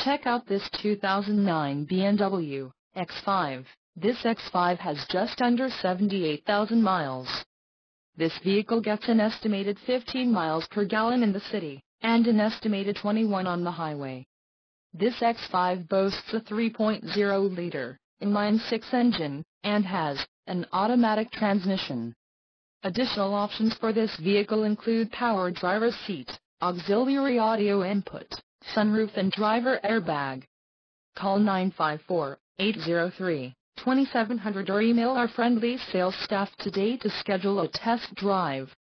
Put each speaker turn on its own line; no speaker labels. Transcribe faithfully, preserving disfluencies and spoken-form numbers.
Check out this two thousand nine B M W X five. This X five has just under seventy-eight thousand miles. This vehicle gets an estimated fifteen miles per gallon in the city, and an estimated twenty-one on the highway. This X five boasts a three point oh liter inline-six engine, and has an automatic transmission. Additional options for this vehicle include power driver's seat, auxiliary audio input, sunroof and driver airbag. Call nine five four, eight zero three, two seven zero zero or email our friendly sales staff today to schedule a test drive.